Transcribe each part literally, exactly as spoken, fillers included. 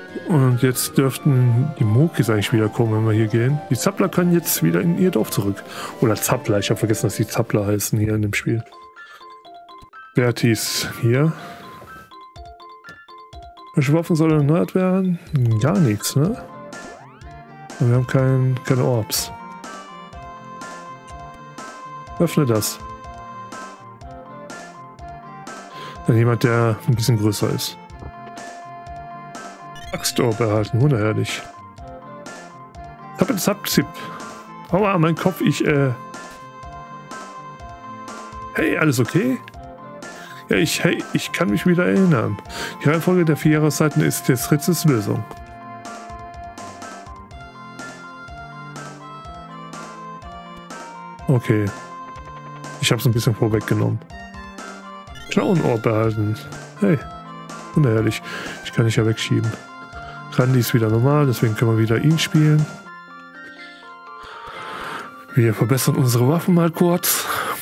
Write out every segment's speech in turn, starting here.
Und jetzt dürften die Mokis eigentlich wieder kommen, wenn wir hier gehen. Die Zappler können jetzt wieder in ihr Dorf zurück. Oder Zappler, ich habe vergessen, dass die Zappler heißen hier in dem Spiel. Berti ist hier. Welche Waffen soll erneuert werden? Gar nichts, ne? Wir haben kein, keine Orbs. Öffne das. Dann jemand, der ein bisschen größer ist. Axtorb erhalten, wunderherrlich. Zap, zap, zip. Aua, mein Kopf, ich, äh... Hey, alles okay? Ja, ich, hey, ich kann mich wieder erinnern. Die Reihenfolge der vier Jahreszeiten ist des Ritzes Lösung. Okay. Ich habe es ein bisschen vorweggenommen. Klauenorb behalten. Hey, wunderherrlich. Ich kann nicht ja wegschieben. Randy ist wieder normal, deswegen können wir wieder ihn spielen. Wir verbessern unsere Waffen mal kurz.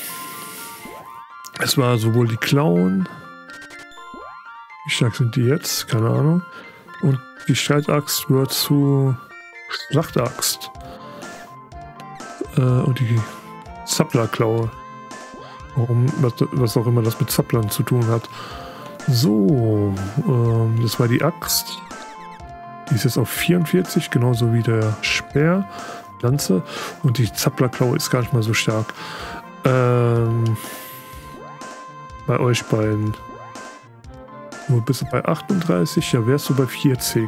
Es war sowohl die Klauen. Wie stark sind die jetzt? Keine Ahnung. Und die Streitaxt wird zu Schlachtaxt. Äh, und die Zapplerklaue. Warum, was, was auch immer das mit Zapplern zu tun hat. So, ähm, das war die Axt. Die ist jetzt auf vierundvierzig, genauso wie der Speer, Lanze. Und die Zapplerklaue ist gar nicht mal so stark. Ähm, bei euch beiden. Nur bist du bei achtunddreißig, ja wärst du bei vierzig.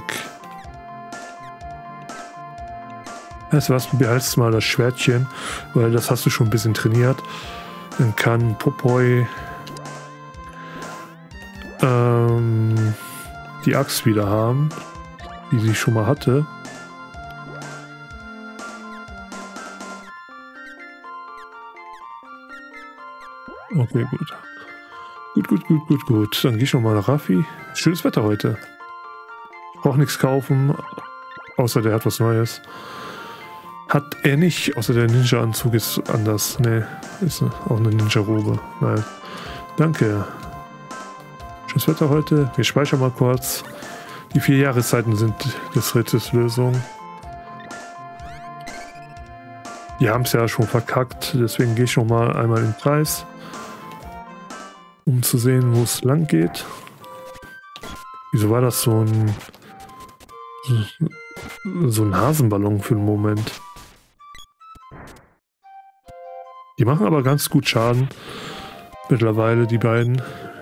Weißt du was, du behaltst mal das Schwertchen, weil das hast du schon ein bisschen trainiert. Dann kann Popoi ähm, die Axt wieder haben, die sie schon mal hatte. Okay, gut. Gut, gut, gut, gut, gut. Dann gehe ich nochmal nach Raffi. Schönes Wetter heute. Ich brauche nichts kaufen, außer der hat was Neues. Hat er nicht, außer der Ninja-Anzug ist anders. Ne, ist auch eine Ninja-Robe. Nein. Danke. Schönes Wetter heute. Wir speichern mal kurz. Die vier Jahreszeiten sind des Rittes Lösung. Die haben es ja schon verkackt, deswegen gehe ich noch mal einmal in den Kreis, um zu sehen, wo es lang geht. Wieso war das so ein so ein Hasenballon für einen Moment? Die machen aber ganz gut Schaden mittlerweile, die beiden.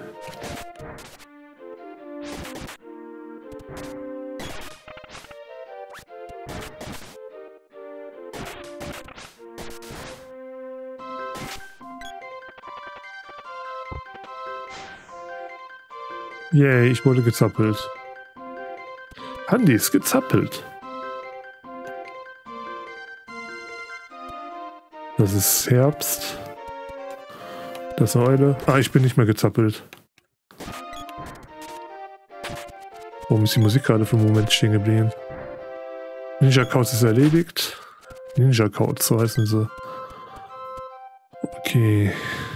Yay, ich wurde gezappelt. Handy ist gezappelt. Das ist Herbst. Das ist eine Eule. Ah, ich bin nicht mehr gezappelt. Warum ist die Musik gerade für einen Moment stehen geblieben? Ninja Couch ist erledigt. Ninja Couch, so heißen sie. Okay.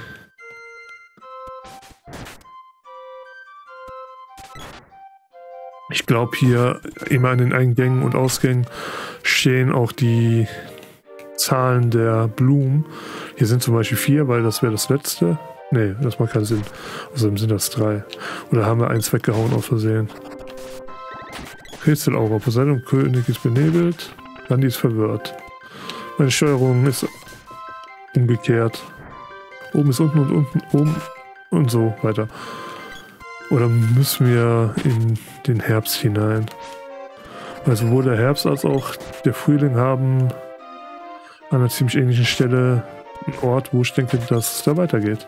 Ich glaube, hier immer an den Eingängen und Ausgängen stehen auch die Zahlen der Blumen. Hier sind zum Beispiel vier, weil das wäre das letzte. Nee, das macht keinen Sinn. Außerdem sind das drei. Oder haben wir eins weggehauen aus Versehen. Rätselaura. Poseidon König ist benebelt. Randy ist verwirrt. Meine Steuerung ist umgekehrt. Oben ist unten und unten oben und so weiter. Oder müssen wir in den Herbst hinein? Also sowohl der Herbst als auch der Frühling haben an einer ziemlich ähnlichen Stelle einen Ort, wo ich denke, dass es da weitergeht.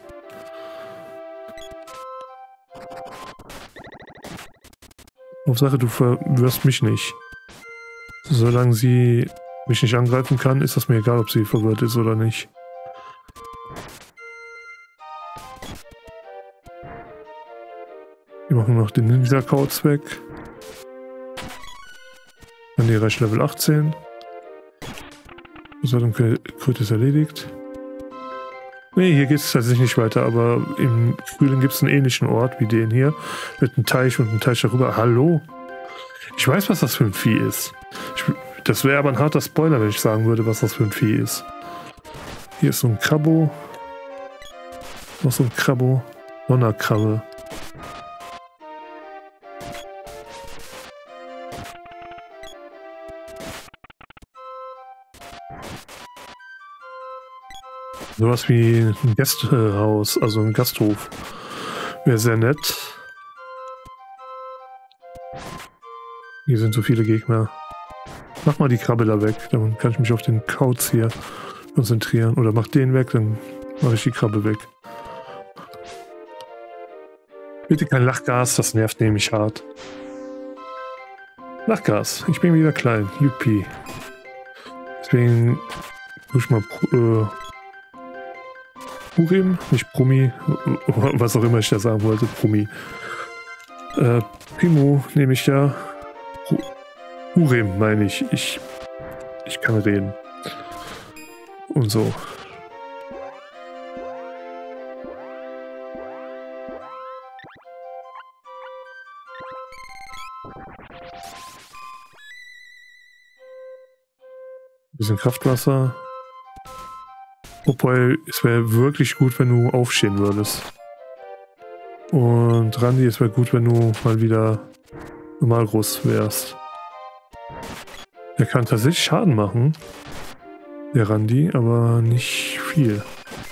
Hauptsache, du verwirrst mich nicht. Solange sie mich nicht angreifen kann, ist das mir egal, ob sie verwirrt ist oder nicht. Wir machen noch den Ninja-Couch weg. Dann die reicht Level achtzehn. Poseidon Kröte ist erledigt. Ne, hier geht es tatsächlich nicht weiter, aber im Frühling gibt es einen ähnlichen Ort wie den hier. Mit einem Teich und einem Teich darüber. Hallo? Ich weiß, was das für ein Vieh ist. Ich, das wäre aber ein harter Spoiler, wenn ich sagen würde, was das für ein Vieh ist. Hier ist so ein Krabbo. Noch so ein Krabbo. Donnerkrabbe. Sowas wie ein Gästehaus, also ein Gasthof. Wäre sehr nett. Hier sind so viele Gegner. Mach mal die Krabbe da weg, dann kann ich mich auf den Kauz hier konzentrieren. Oder mach den weg, dann mache ich die Krabbe weg. Bitte kein Lachgas, das nervt nämlich hart. Lachgas, ich bin wieder klein, Yuppie. Deswegen muss ich mal äh, Purim, nicht Brummi, was auch immer ich da sagen wollte, Brummi. Äh, Primo nehme ich ja. Purim meine ich. Ich, ich kann reden. Und so. Ein bisschen Kraftwasser. Wobei, es wäre wirklich gut, wenn du aufstehen würdest. Und Randy, es wäre gut, wenn du mal wieder normal groß wärst. Er kann tatsächlich Schaden machen, der Randy, aber nicht viel.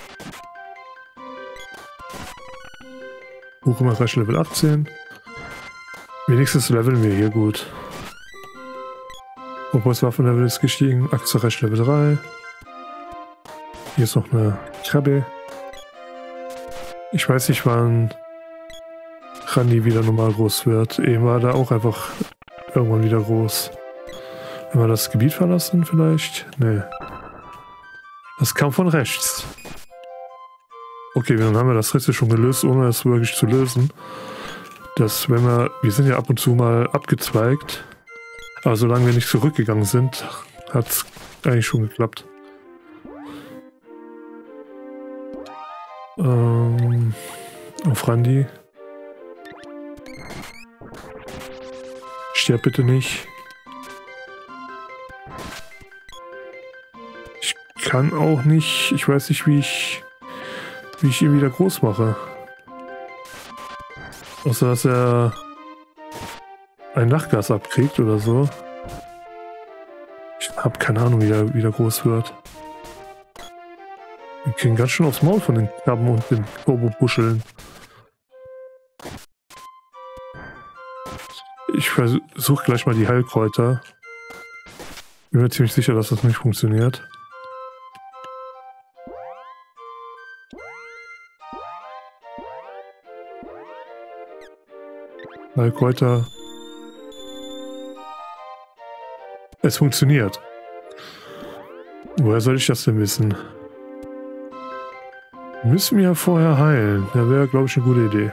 Hochmacher Level achtzehn. Wenigstens leveln wir hier gut. Obwohl's Waffenlevel ist gestiegen. Axelrecht Level drei. Hier ist noch eine Krabbe. Ich weiß nicht, wann Randy wieder normal groß wird. Eben war da auch einfach irgendwann wieder groß. Wenn wir das Gebiet verlassen vielleicht? Nee. Das kam von rechts. Okay, dann haben wir das Rätsel schon gelöst, ohne es wirklich zu lösen. Dass wenn wir... Wir sind ja ab und zu mal abgezweigt. Aber solange wir nicht zurückgegangen sind, hat es eigentlich schon geklappt. Ähm, auf Randy. Sterb bitte nicht. Ich kann auch nicht... Ich weiß nicht, wie ich... Wie ich ihn wieder groß mache. Außer, dass er... ein Lachgas abkriegt oder so. Ich habe keine Ahnung, wie er wieder groß wird. Wir kriegen ganz schön aufs Maul von den Krabben und den Turbo-Buscheln. Ich versuche gleich mal die Heilkräuter. Bin mir ziemlich sicher, dass das nicht funktioniert. Heilkräuter. Es funktioniert. Woher soll ich das denn wissen? Müssen wir ja vorher heilen. Da wäre, glaube ich, eine gute Idee.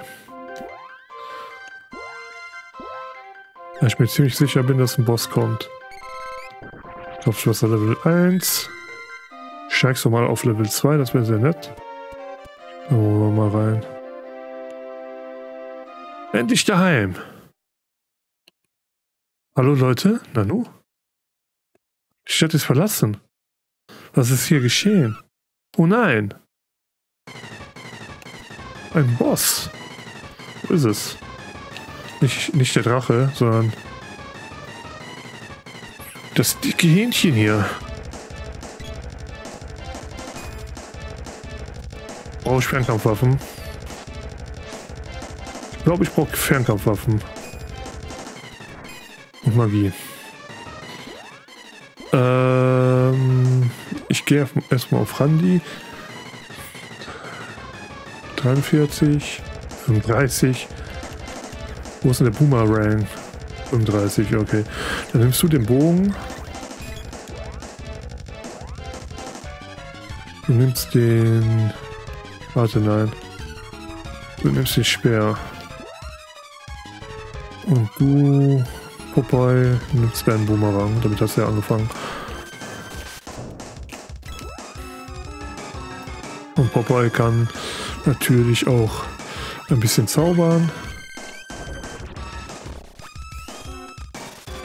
Weil ich mir ziemlich sicher bin, dass ein Boss kommt. Kopfschwester Level eins. Steigst du mal auf Level zwei, das wäre sehr nett. Da wollen wir mal rein. Endlich daheim. Hallo Leute, Nanu? Die Stadt ist verlassen. Was ist hier geschehen? Oh nein! Ein Boss. Wo ist es? Nicht, nicht der Drache, sondern das dicke Hähnchen hier. Brauche ich Fernkampfwaffen? Ich glaube, ich brauche Fernkampfwaffen. Und Magie. Ähm, ich gehe erstmal auf Randy. dreiundvierzig, fünfunddreißig. Wo ist denn der Boomerang? fünfunddreißig, okay. Dann nimmst du den Bogen. Du nimmst den... Warte, nein. Du nimmst den Speer. Und du, Popeye, nimmst deinen Boomerang. Damit hast du ja angefangen. Und Popeye kann natürlich auch ein bisschen zaubern.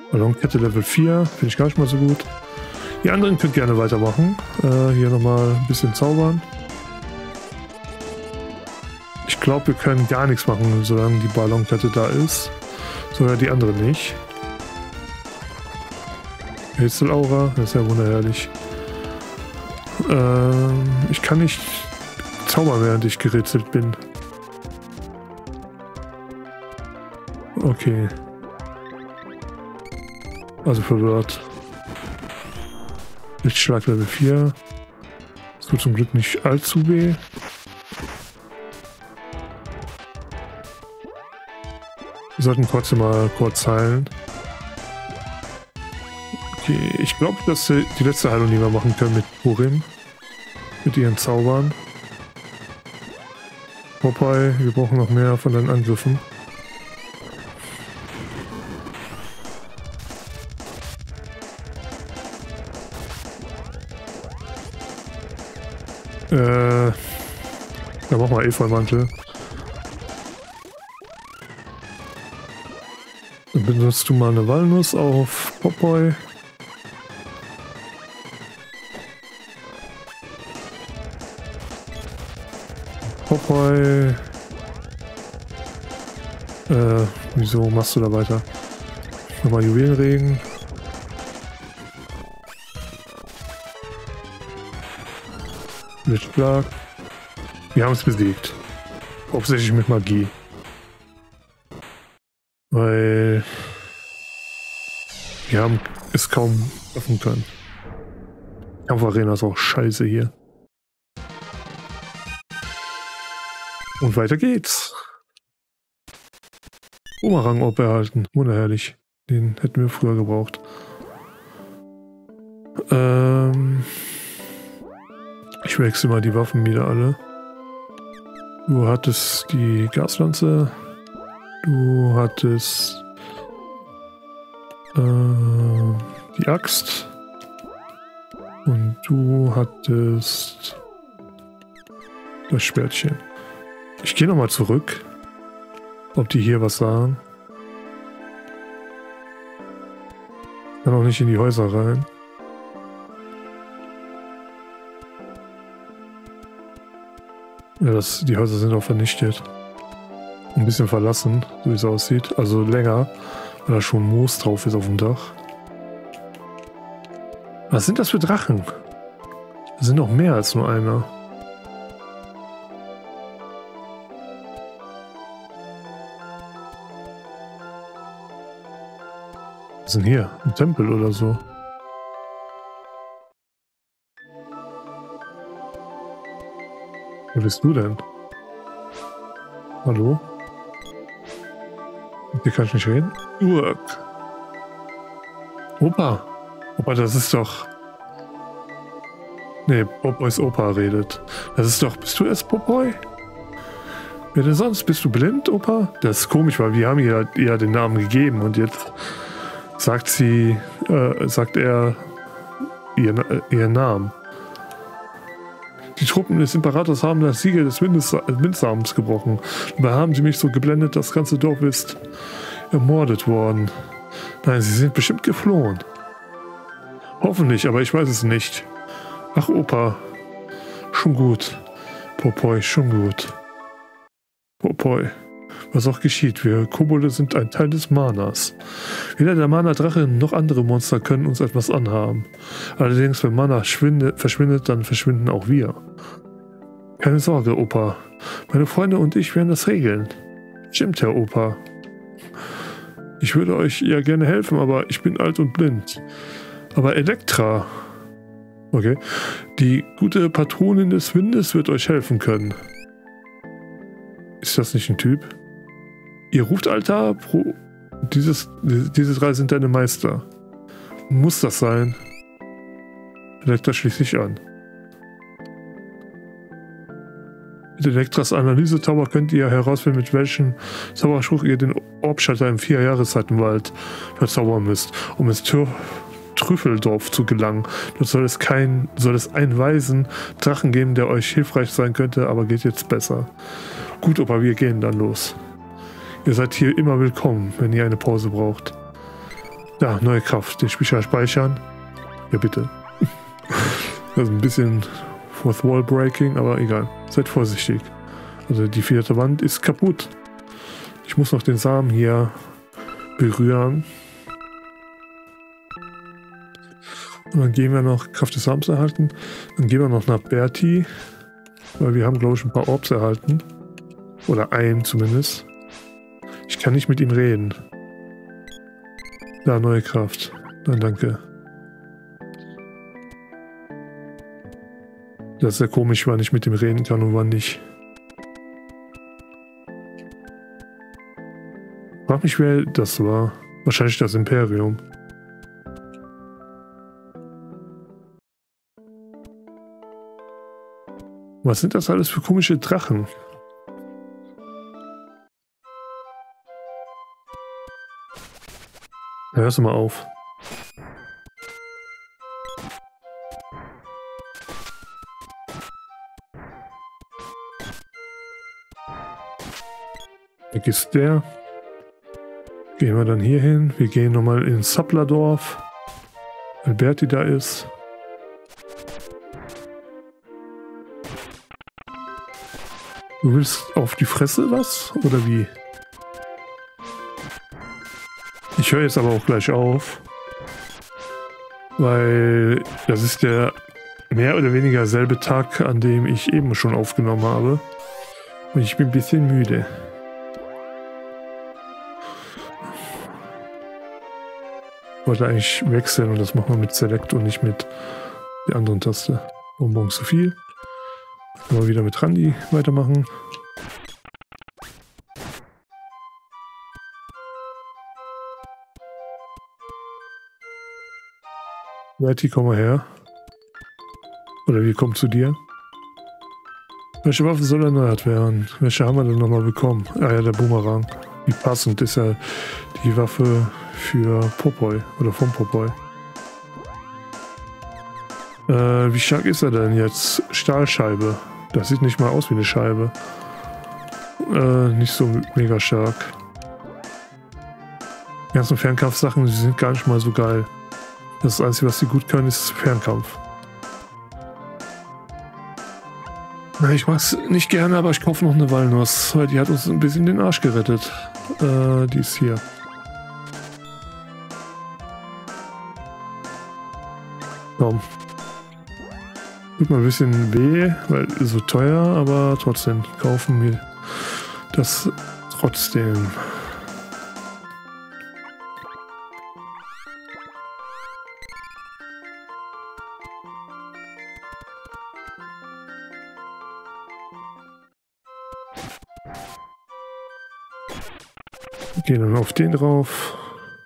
Ballonkette Level vier, finde ich gar nicht mal so gut. Die anderen könnt gerne weitermachen. Äh, hier nochmal ein bisschen zaubern. Ich glaube, wir können gar nichts machen, solange die Ballonkette da ist. Sogar die anderen nicht. Rätselaura, das ist ja wunderherrlich. Ähm, ich kann nicht zaubern, während ich gerätselt bin. Okay. Also verwirrt. Lichtschlag Level vier. Das tut zum Glück nicht allzu weh. Wir sollten trotzdem mal kurz heilen. Okay, ich glaube, dass wir die letzte Heilung, die wir machen können mit Purim. Mit ihren Zaubern. Popeye, wir brauchen noch mehr von deinen Angriffen. Äh, ja, mach mal Efeumantel. Dann benutzt du mal eine Walnuss auf Popeye. Popeye. Äh, wieso machst du da weiter? Nochmal Juwelenregen. Lichtschlag. Wir haben es besiegt. Hauptsächlich mit Magie. Weil wir haben es kaum öffnen können. Kampfarena ist auch scheiße hier. Und weiter geht's. Bumerang ob erhalten. Wunderherrlich. Den hätten wir früher gebraucht. Ähm... Ich wechsle mal die Waffen wieder alle. Du hattest die Gaslanze. Du hattest äh, die Axt. Und du hattest das Schwertchen. Ich gehe nochmal zurück. Ob die hier was sagen. Ich kann auch nicht in die Häuser rein. Ja, das, die Häuser sind auch vernichtet. Ein bisschen verlassen, so wie es aussieht. Also länger, weil da schon Moos drauf ist auf dem Dach. Was sind das für Drachen? Das sind noch mehr als nur einer. Was ist denn hier? Ein Tempel oder so? Wo bist du denn? Hallo? Mit dir kann ich nicht reden? Urk. Opa. Opa, das ist doch... Nee, Popoys Opa redet. Das ist doch... Bist du erst Popeye? Wer denn sonst? Bist du blind, Opa? Das ist komisch, weil wir haben ihr ja den Namen gegeben und jetzt sagt sie... Äh, sagt er ihren, äh, ihren Namen. Die Truppen des Imperators haben das Siegel des Windsamens gebrochen. Dabei haben sie mich so geblendet, das ganze Dorf ist ermordet worden. Nein, sie sind bestimmt geflohen. Hoffentlich, aber ich weiß es nicht. Ach, Opa. Schon gut. Popeye, schon gut. Popeye. Was auch geschieht, wir Kobolde sind ein Teil des Manas. Weder der Mana-Drache noch andere Monster können uns etwas anhaben. Allerdings, wenn Mana verschwindet, dann verschwinden auch wir. Keine Sorge, Opa. Meine Freunde und ich werden das regeln. Stimmt, Herr Opa. Ich würde euch ja gerne helfen, aber ich bin alt und blind. Aber Elektra... Okay. Die gute Patronin des Windes wird euch helfen können. Ist das nicht ein Typ? Ihr ruft Altar, pro... Dieses, diese drei sind deine Meister. Muss das sein? Elektra schließt sich an. Mit Elektras Analyse-Tower könnt ihr herausfinden, mit welchem Zauberspruch ihr den Orbschalter im Vier-Jahreszeitenwald verzaubern müsst, um ins Tür Trüffeldorf zu gelangen. Dort soll es kein, soll es einen weisen Drachen geben, der euch hilfreich sein könnte, aber geht jetzt besser. Gut, Opa, wir gehen dann los. Ihr seid hier immer willkommen, wenn ihr eine Pause braucht. Ja, neue Kraft. Den Speicher speichern. Ja, bitte. Das ist ein bisschen Fourth Wall Breaking, aber egal. Seid vorsichtig. Also die vierte Wand ist kaputt. Ich muss noch den Samen hier berühren. Und dann gehen wir noch Kraft des Samens erhalten. Dann gehen wir noch nach Bertie. Weil wir haben, glaube ich, ein paar Orbs erhalten. Oder einen zumindest. Ich kann nicht mit ihm reden. Da, neue Kraft. Dann danke. Das ist ja komisch, wann ich mit ihm reden kann und wann nicht. Frag mich, wer das war. Wahrscheinlich das Imperium. Was sind das alles für komische Drachen? Ja, hörst du mal auf. Weg ist der. Gehen wir dann hier hin. Wir gehen nochmal ins Sapplerdorf, weil Bertie da ist. Du willst auf die Fresse was? Oder wie? Ich höre jetzt aber auch gleich auf. Weil das ist der mehr oder weniger selbe Tag, an dem ich eben schon aufgenommen habe. Und ich bin ein bisschen müde. Ich wollte eigentlich wechseln und das machen wir mit Select und nicht mit der anderen Taste. Bonbon zu viel. Können wir wieder mit Randy weitermachen. Bertie, komm mal her. Oder wir kommen zu dir. Welche Waffe soll erneuert werden? Welche haben wir denn nochmal bekommen? Ah ja, der Boomerang. Wie passend ist ja die Waffe für Popeye oder von Popeye. Äh, wie stark ist er denn jetzt? Stahlscheibe. Das sieht nicht mal aus wie eine Scheibe. Äh, nicht so mega stark. Die ganzen Fernkampfsachen, die sind gar nicht mal so geil. Das Einzige, was sie gut können, ist Fernkampf. Na, ich mag's nicht gerne, aber ich kaufe noch eine Walnuss, weil die hat uns ein bisschen den Arsch gerettet. Äh, die ist hier. Komm. Tut mal ein bisschen weh, weil so teuer, aber trotzdem kaufen wir das trotzdem. Gehen dann auf den drauf.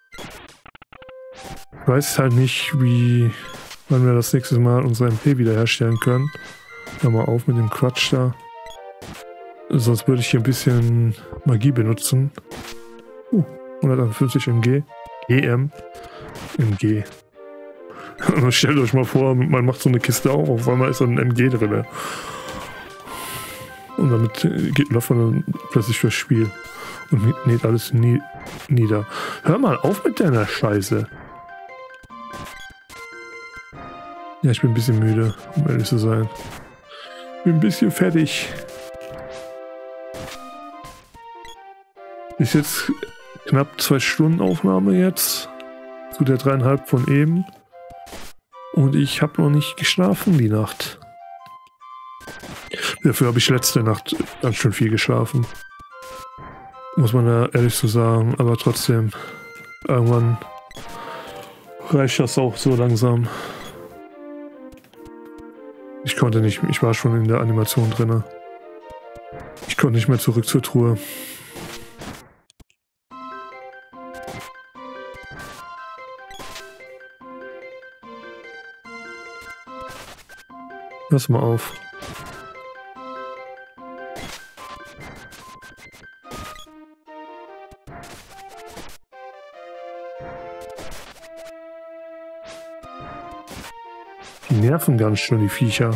Ich weiß halt nicht, wie wann wir das nächste Mal unsere M P wiederherstellen können. Hör mal auf mit dem Quatsch da. Sonst würde ich hier ein bisschen Magie benutzen. Uh, hunderteinundfünfzig M G. E M. M G. Und stellt euch mal vor, man macht so eine Kiste auf, auf einmal ist da ein M G drin. Und damit geht, läuft man dann plötzlich durchs Spiel. Und näht alles nie, nieder. Hör mal auf mit deiner Scheiße. Ja, ich bin ein bisschen müde, um ehrlich zu sein. Bin ein bisschen fertig. Ist jetzt knapp zwei Stunden Aufnahme jetzt. Zu der dreieinhalb von eben. Und ich habe noch nicht geschlafen die Nacht. Dafür habe ich letzte Nacht ganz schön viel geschlafen. Muss man da ehrlich so sagen, aber trotzdem, irgendwann reicht das auch so langsam. Ich konnte nicht, ich war schon in der Animation drin. Ich konnte nicht mehr zurück zur Truhe. Pass mal auf. Die nerven ganz schön, die Viecher.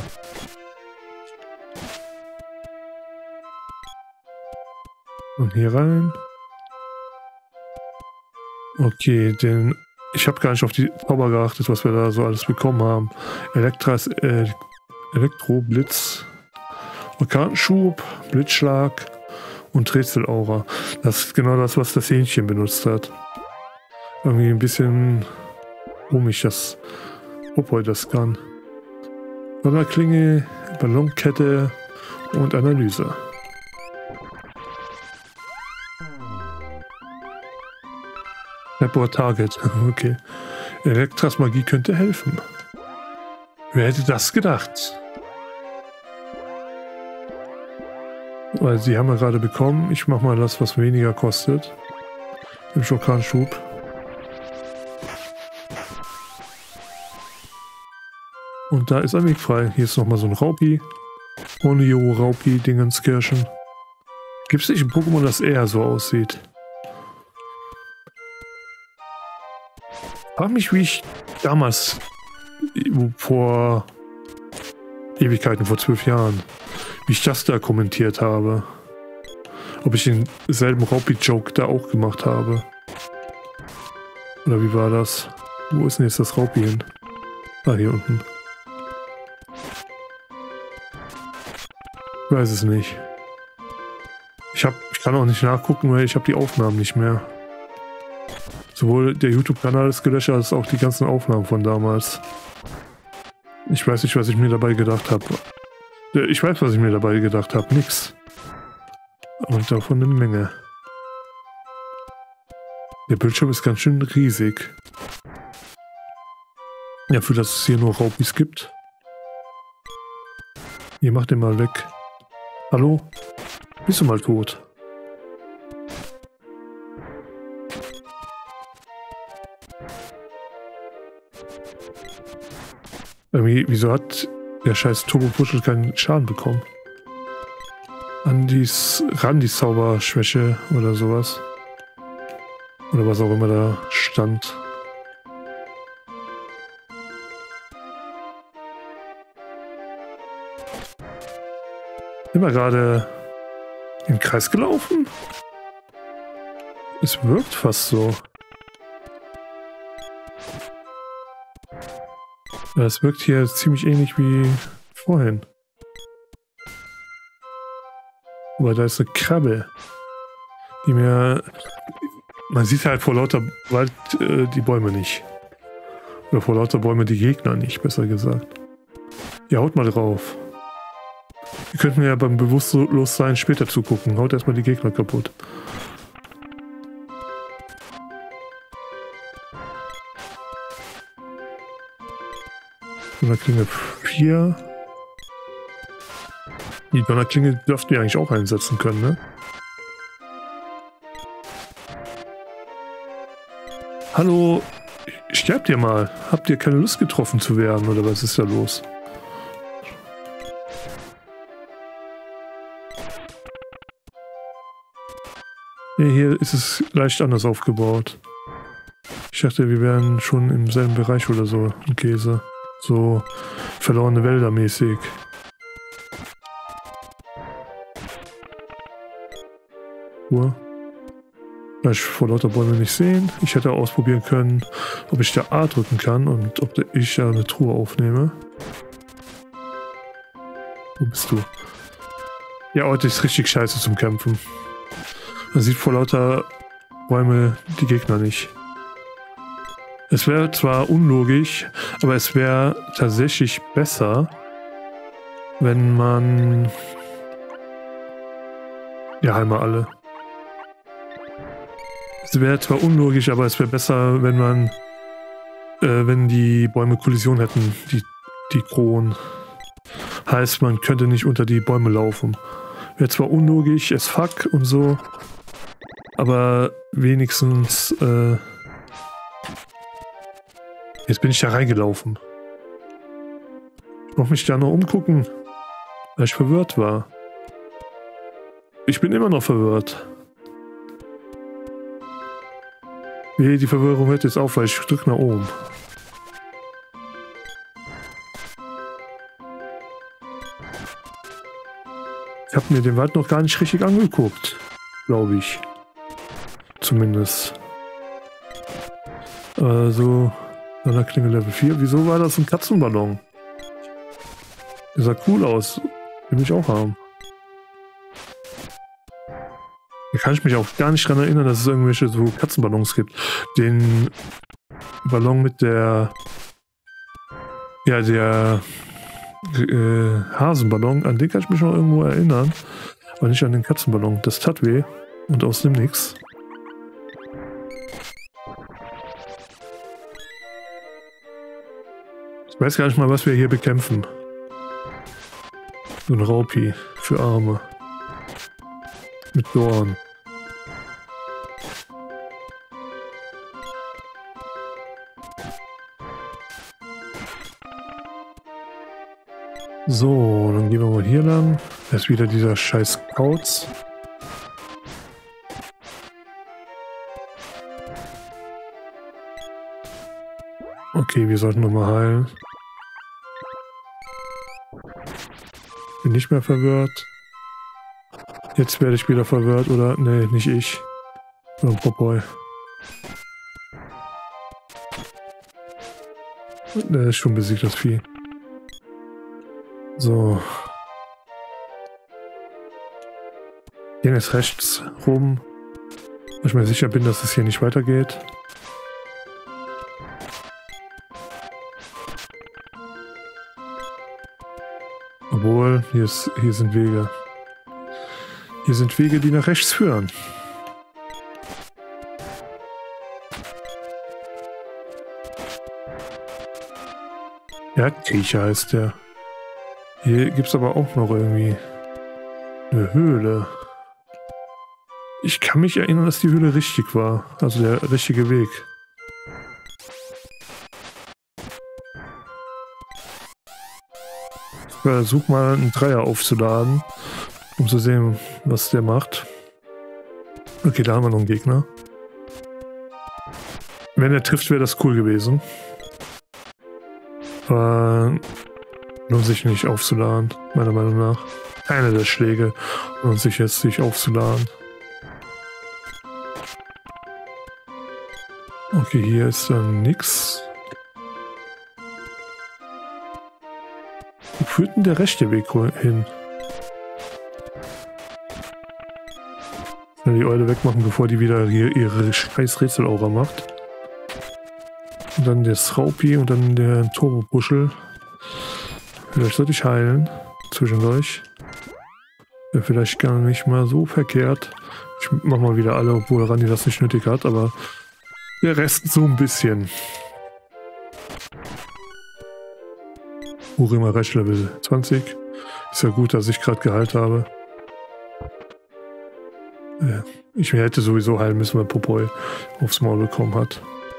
Und hier rein. Okay, den Ich habe gar nicht auf die Zauber geachtet, was wir da so alles bekommen haben. Elektras, äh, Elektro, Blitz, Orkanschub, Blitzschlag und Rätselaura. Das ist genau das, was das Hähnchen benutzt hat. Irgendwie ein bisschen komisch, dass Popoi das kann. Donnerklinge, Ballonkette und Analyse. Report Target, okay. Elektras Magie könnte helfen. Wer hätte das gedacht? Weil sie haben wir gerade bekommen. Ich mache mal das, was weniger kostet. Im Schokranschub. Und da ist ein Weg frei. Hier ist nochmal so ein Raupi. Onio, Raupi, Dingenskirchen. Gibt es nicht ein Pokémon, das eher so aussieht? Frag mich, wie ich damals, vor Ewigkeiten, vor zwölf Jahren, wie ich das da kommentiert habe. Ob ich denselben Raupi-Joke da auch gemacht habe. Oder wie war das? Wo ist denn jetzt das Raupi hin? Ah, hier unten. Ich weiß es nicht. Ich, hab, ich kann auch nicht nachgucken, weil ich habe die Aufnahmen nicht mehr. Sowohl der YouTube-Kanal ist gelöscht, als auch die ganzen Aufnahmen von damals. Ich weiß nicht, was ich mir dabei gedacht habe. Ich weiß, was ich mir dabei gedacht habe. Nix. Und davon eine Menge. Der Bildschirm ist ganz schön riesig. Ja, für das es hier nur Raupis gibt. Hier, mach den mal weg. Hallo? Bist du mal tot? Irgendwie, wieso hat der scheiß Turbo-Puschel keinen Schaden bekommen? Andis, Randis Zauberschwäche oder sowas. Oder was auch immer da stand. Sind wir gerade im Kreis gelaufen? Es wirkt fast so. Es wirkt hier ziemlich ähnlich wie vorhin. Aber da ist eine Krabbe, die mir... Man sieht halt vor lauter Wald äh, die Bäume nicht. Oder vor lauter Bäume die Gegner nicht, besser gesagt. Ja, haut mal drauf. Wir könnten ja beim Bewusstlossein später zugucken. Haut erstmal die Gegner kaputt. Donnerklinge vier. Die Donnerklinge dürften wir eigentlich auch einsetzen können, ne? Hallo, sterbt ihr mal? Habt ihr keine Lust getroffen zu werden, oder was ist da los? Ja, hier ist es leicht anders aufgebaut. Ich dachte, wir wären schon im selben Bereich oder so, ein Käse. So verlorene Wälder mäßig. Uhr. Kann ich vor lauter Bäume nicht sehen. Ich hätte ausprobieren können, ob ich da A drücken kann und ob ich ja eine Truhe aufnehme. Wo bist du? Ja, heute ist richtig scheiße zum Kämpfen. Man sieht vor lauter Bäume die Gegner nicht. Es wäre zwar unlogisch, aber es wäre tatsächlich besser, wenn man... Ja, einmal alle. Es wäre zwar unlogisch, aber es wäre besser, wenn man... Äh, wenn die Bäume Kollision hätten, die, die Kronen. Heißt, man könnte nicht unter die Bäume laufen. Wäre zwar unlogisch, es fuck und so, aber wenigstens... Äh, Jetzt bin ich da reingelaufen. Ich muss mich da noch umgucken, weil ich verwirrt war. Ich bin immer noch verwirrt. Nee, die Verwirrung hört jetzt auf, weil ich drücke nach oben. Ich habe mir den Wald noch gar nicht richtig angeguckt, glaube ich. Zumindest. Also, Donnerklinge Level vier. Wieso war das ein Katzenballon? Der sah cool aus. Den will ich auch haben. Da kann ich mich auch gar nicht dran erinnern, dass es irgendwelche so Katzenballons gibt. Den Ballon mit der... Ja, der äh, Hasenballon, an den kann ich mich noch irgendwo erinnern. Aber nicht an den Katzenballon. Das tat weh. Und aus dem Nix. Ich weiß gar nicht mal, was wir hier bekämpfen. So ein Raupi für Arme. Mit Dorn. So, dann gehen wir mal hier lang. Da ist wieder dieser scheiß Kauz. Okay, wir sollten nochmal heilen. Bin nicht mehr verwirrt. Jetzt werde ich wieder verwirrt, oder? Nee, nicht ich. Sondern Popeye. Der ist schon besiegt, das Vieh. So. Gehen jetzt rechts rum. Weil ich mir sicher bin, dass es hier nicht weitergeht. Obwohl, hier, ist, hier sind Wege. Hier sind Wege, die nach rechts führen. Erdkriecher heißt der. Hier gibt es aber auch noch irgendwie eine Höhle. Ich kann mich erinnern, dass die Höhle richtig war. Also der richtige Weg. Ich versuche mal einen Dreier aufzuladen, um zu sehen, was der macht. Okay, da haben wir noch einen Gegner. Wenn er trifft, wäre das cool gewesen. Aber lohnt sich nicht aufzuladen, meiner Meinung nach. Einer der Schläge lohnt sich jetzt, sich aufzuladen. Okay, hier ist dann nix. Wo führt denn der rechte Weg hin? Die Eule wegmachen, bevor die wieder hier ihre scheiß Rätselaura macht. Und dann der Sraupi und dann der Turbobuschel. Vielleicht sollte ich heilen. Zwischendurch. Wäre vielleicht gar nicht mal so verkehrt. Ich mach mal wieder alle, obwohl Rani das nicht nötig hat, aber der Rest so ein bisschen. Urim erreicht Level zwanzig. Ist ja gut, dass ich gerade geheilt habe. Ja, ich hätte sowieso heilen müssen, weil Popeye aufs Maul bekommen hat.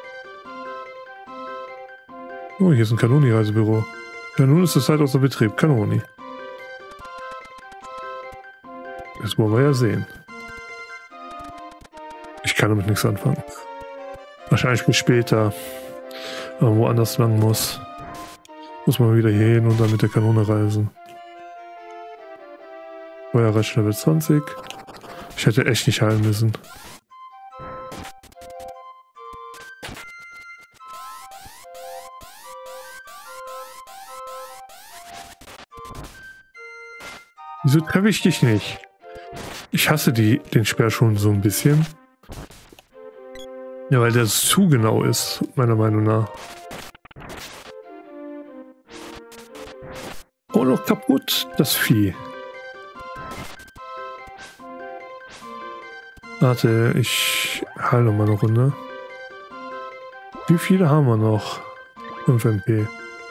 Oh, hier ist ein Kanoni-Reisebüro. Ja, nun ist es Zeit außer Betrieb. Kanoni. Das wollen wir ja sehen. Ich kann damit nichts anfangen. Wahrscheinlich bis später. Wenn man woanders lang muss. Muss man wieder hier hin und dann mit der Kanone reisen. Feuerreich Level zwanzig. Ich hätte echt nicht heilen müssen. Wieso treffe ich dich nicht? Ich hasse die, den Speer schon so ein bisschen. Ja, weil der zu genau ist, meiner Meinung nach. Oh, noch kaputt, das Vieh. Warte, ich heile noch mal eine Runde. Wie viele haben wir noch? fünf M P.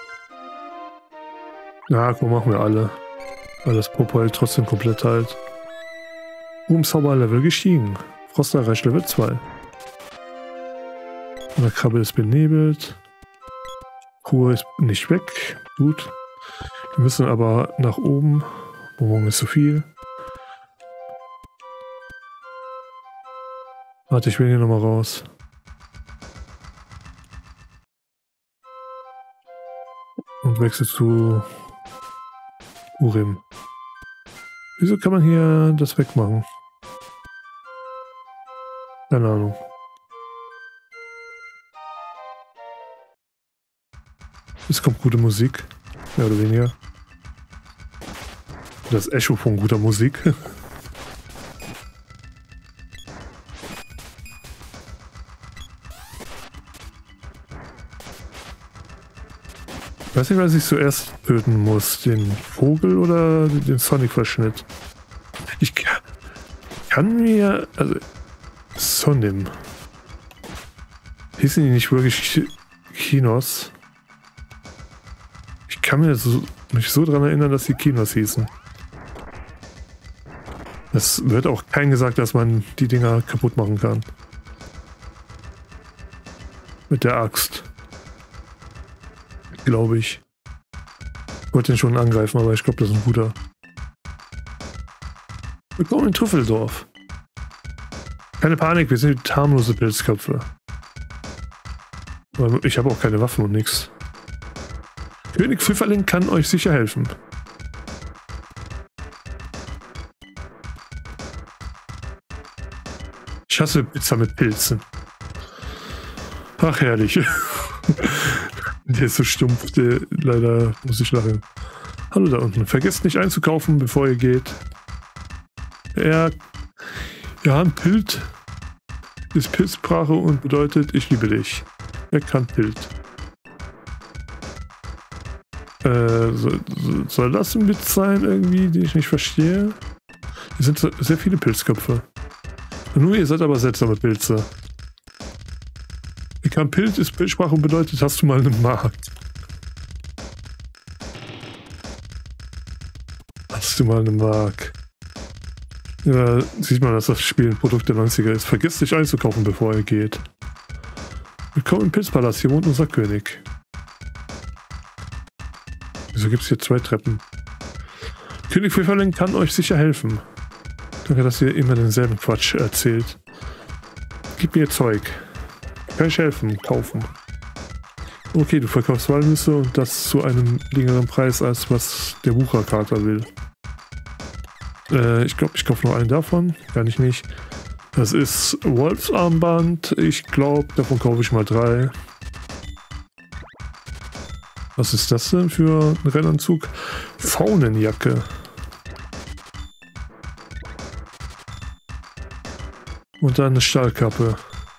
Na, komm, machen wir alle. Weil das Popeye trotzdem komplett heilt. Boom, Zauberlevel gestiegen. Frost erreicht Level zwei. Und der Krabbe ist benebelt. Ruhe ist nicht weg. Gut. Wir müssen aber nach oben. Bonbon ist zu viel. Warte, ich will hier nochmal raus. Und wechsel zu Urim. Wieso kann man hier das wegmachen? Keine Ahnung. Es kommt gute Musik. Mehr oder weniger. Das Echo von guter Musik. Ich weiß nicht, was ich zuerst töten muss. Den Vogel oder den Sonic-Verschnitt? Ich kann mir... Also... Sonim. Hießen die nicht wirklich Kinos? Ich kann mir so, mich so daran erinnern, dass die Kinos hießen. Es wird auch kein gesagt, dass man die Dinger kaputt machen kann. Mit der Axt. Glaube ich. Ich wollte den schon angreifen, aber ich glaube, das ist ein guter. Willkommen in Trüffeldorf. Keine Panik, wir sind harmlose Pilzköpfe. Aber ich habe auch keine Waffen und nichts. König Pfifferling kann euch sicher helfen. Ich hasse Pizza mit Pilzen. Ach, herrlich. Der ist so stumpf, der, leider muss ich lachen. Hallo da unten, vergesst nicht einzukaufen, bevor ihr geht. Ja, ja, ein Pilt ist Pilzsprache und bedeutet, ich liebe dich. Er kann Pilt. Äh, soll, soll das ein Witz sein irgendwie, den ich nicht verstehe? Hier sind sehr viele Pilzköpfe. Nur ihr seid aber seltsame Pilze. Er kann Pilt ist Pilzsprache und bedeutet, hast du mal einen Markt. Hast du mal einen Markt. Ja, sieht man, dass das Spiel ein Produkt der neunziger ist. Vergesst nicht einzukaufen, bevor ihr geht. Willkommen im Pilzpalast, hier wohnt unser König. Wieso gibt es hier zwei Treppen? König Pfifferling kann euch sicher helfen. Danke, dass ihr immer denselben Quatsch erzählt. Gib mir Zeug. Kann ich helfen? Kaufen. Okay, du verkaufst Walnüsse und das zu einem geringeren Preis, als was der Wucherkater will. Äh, ich glaube, ich kaufe noch einen davon. Kann ich nicht. Das ist Wolfsarmband. Ich glaube, davon kaufe ich mal drei. Was ist das denn für ein Rennanzug? Faunenjacke. Und dann eine Stahlkappe.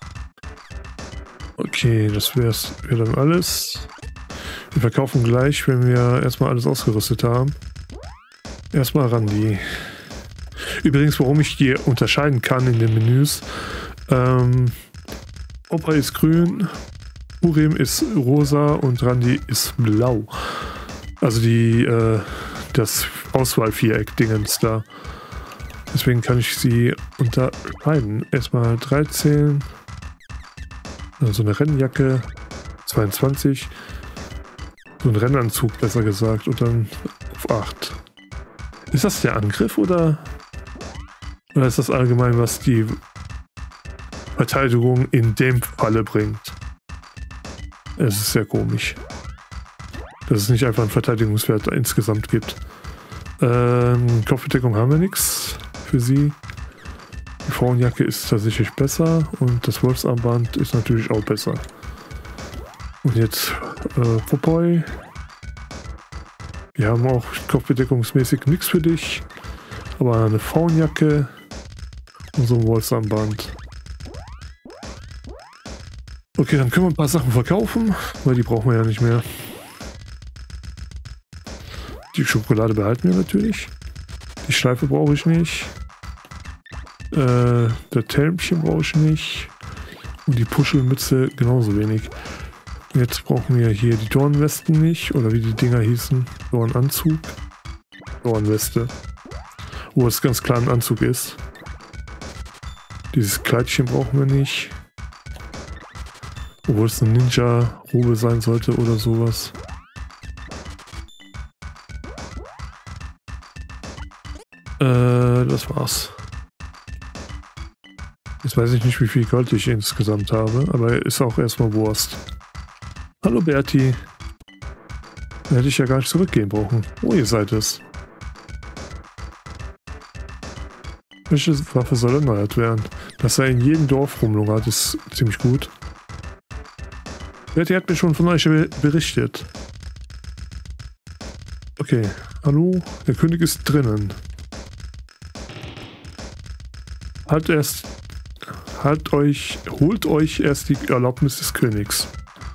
Okay, das wäre wär dann alles. Wir verkaufen gleich, wenn wir erstmal alles ausgerüstet haben. Erstmal Randy. Übrigens, warum ich die unterscheiden kann in den Menüs. Ähm, Opa ist grün, Urim ist rosa und Randy ist blau. Also die, äh, das Auswahlviereck-Dingens da. Deswegen kann ich sie unterscheiden. Erstmal dreizehn. Also eine Rennjacke. zweiundzwanzig. So ein Rennanzug, besser gesagt. Und dann auf acht. Ist das der Angriff oder... Oder ist das allgemein, was die Verteidigung in dem Falle bringt? Es ist sehr komisch. Dass es nicht einfach einen Verteidigungswert insgesamt gibt. Ähm, Kopfbedeckung haben wir nichts für sie. Die Frauenjacke ist tatsächlich besser und das Wolfsarmband ist natürlich auch besser. Und jetzt äh, Popeye. Wir haben auch kopfbedeckungsmäßig nichts für dich. Aber eine Frauenjacke und so ein Wolfsarmband. Okay, dann können wir ein paar Sachen verkaufen, weil die brauchen wir ja nicht mehr. Die Schokolade behalten wir natürlich. Die Schleife brauche ich nicht. Äh, das Helmchen brauche ich nicht. Und die Puschelmütze genauso wenig. Jetzt brauchen wir hier die Dornwesten nicht. Oder wie die Dinger hießen. Dornanzug. Dornweste. Wo es ganz klar ein Anzug ist. Dieses Kleidchen brauchen wir nicht. Obwohl es eine Ninja-Robe sein sollte oder sowas. Äh, das war's. Jetzt weiß ich nicht, wie viel Gold ich insgesamt habe, aber ist auch erstmal Wurst. Hallo Berti. Da hätte ich ja gar nicht zurückgehen brauchen. Oh, ihr seid es. Welche Waffe soll erneuert werden? Dass er in jedem Dorf rumlungert, ist ziemlich gut. Berti hat mir schon von euch berichtet. Okay, hallo, der König ist drinnen. Halt erst, halt euch, holt euch erst die Erlaubnis des Königs.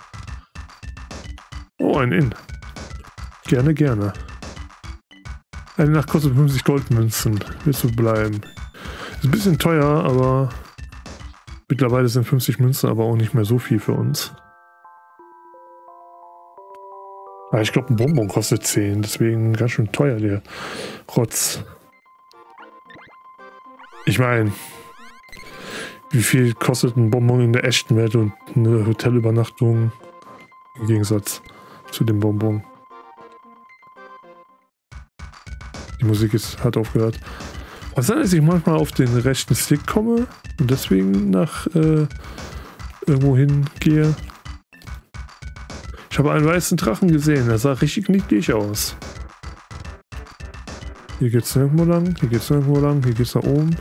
Oh, ein Inn. Gerne, gerne. Eine Nacht kostet fünfzig Goldmünzen. Willst du bleiben? Ist ein bisschen teuer, aber mittlerweile sind fünfzig Münzen aber auch nicht mehr so viel für uns. Ah, ich glaube, ein Bonbon kostet zehn, deswegen ganz schön teuer, der Rotz. Ich meine, wie viel kostet ein Bonbon in der echten Welt und eine Hotelübernachtung im Gegensatz zu dem Bonbon? Die Musik ist, hat aufgehört. Was dann, dass ich manchmal auf den rechten Stick komme und deswegen nach äh, irgendwo hingehe. Ich habe einen weißen Drachen gesehen, der sah richtig niedlich aus. Hier geht's nirgendwo lang, hier geht's nirgendwo lang, hier geht's nach oben.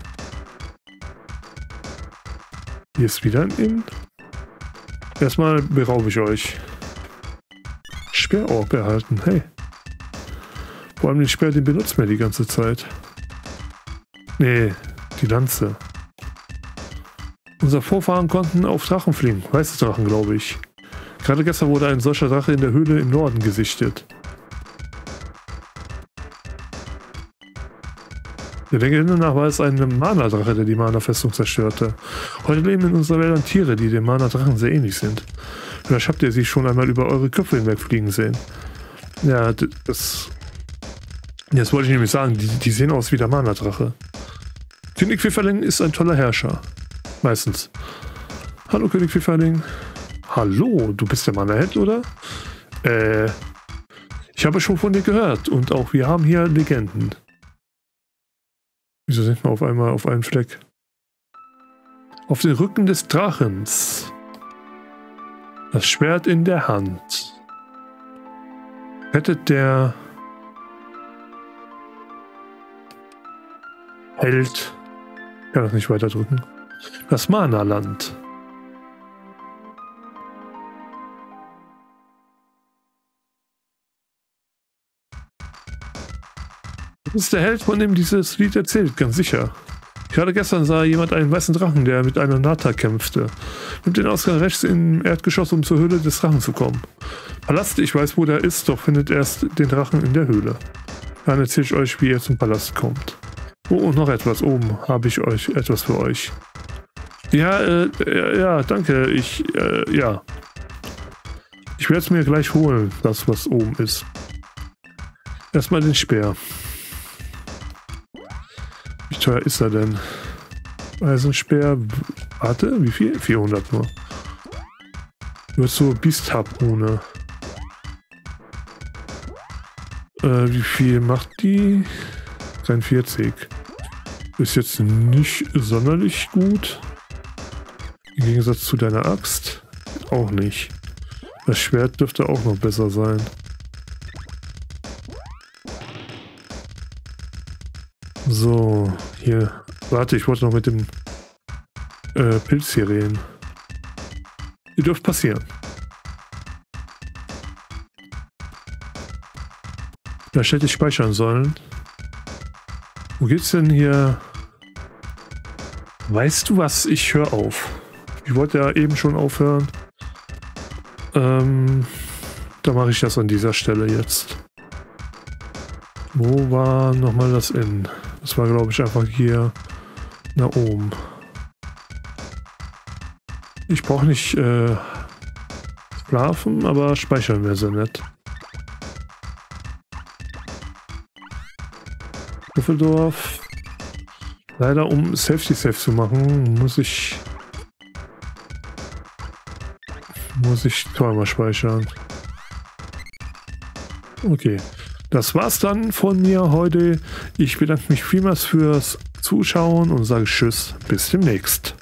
Hier ist wieder ein Inn. Erstmal beraube ich euch. Sperrorb erhalten, hey. Vor allem den Speer, den benutzt man die ganze Zeit. Nee, die Lanze. Unsere Vorfahren konnten auf Drachen fliegen. Weiße Drachen, glaube ich. Gerade gestern wurde ein solcher Drache in der Höhle im Norden gesichtet. Der Legende nach war es ein Mana-Drache, der die Mana-Festung zerstörte. Heute leben in unseren Wäldern Tiere, die dem Mana-Drachen sehr ähnlich sind. Vielleicht habt ihr sie schon einmal über eure Köpfe hinwegfliegen sehen. Ja, das... Jetzt wollte ich nämlich sagen, die, die sehen aus wie der Mana-Drache. König Pfifferling ist ein toller Herrscher. Meistens. Hallo König Pfifferling. Hallo, du bist der Mana-Held, oder? Äh, ich habe schon von dir gehört und auch wir haben hier Legenden. Wieso sind wir auf einmal auf einem Fleck? Auf den Rücken des Drachens. Das Schwert in der Hand. Rettet der Held. Ich kann das nicht weiter drücken. Das Mana-Land. Das ist der Held, von dem dieses Lied erzählt, ganz sicher. Gerade gestern sah jemand einen weißen Drachen, der mit einer Nata kämpfte. Nimmt den Ausgang rechts im Erdgeschoss, um zur Höhle des Drachen zu kommen. Palast, ich weiß, wo der ist, doch findet erst den Drachen in der Höhle. Dann erzähle ich euch, wie ihr zum Palast kommt. Oh, und noch etwas. Oben habe ich euch etwas für euch. Ja, äh, ja, ja danke. Ich, äh, ja. Ich werde es mir gleich holen, das, was oben ist. Erstmal den Speer. Wie teuer ist er denn? Eisenspeer. Warte, wie viel? vierhundert nur. Nur zur Biestharpune. Äh, wie viel macht die? dreiundvierzig. Ist jetzt nicht sonderlich gut. Im Gegensatz zu deiner Axt. Auch nicht. Das Schwert dürfte auch noch besser sein. So, hier. Warte, ich wollte noch mit dem äh, Pilz hier reden. Ihr dürft passieren. Vielleicht hätte ich speichern sollen. Wo geht's denn hier? Weißt du was? Ich höre auf. Ich wollte ja eben schon aufhören. Ähm, da mache ich das an dieser Stelle jetzt. Wo war nochmal das Inn? Das war, glaube ich, einfach hier nach oben. Ich brauche nicht äh, schlafen, aber speichern wäre sehr nett. Düsseldorf. Leider, um Safety Safe zu machen, muss ich muss ich zweimal speichern. Okay. Das war's dann von mir heute. Ich bedanke mich vielmals fürs Zuschauen und sage Tschüss, bis demnächst.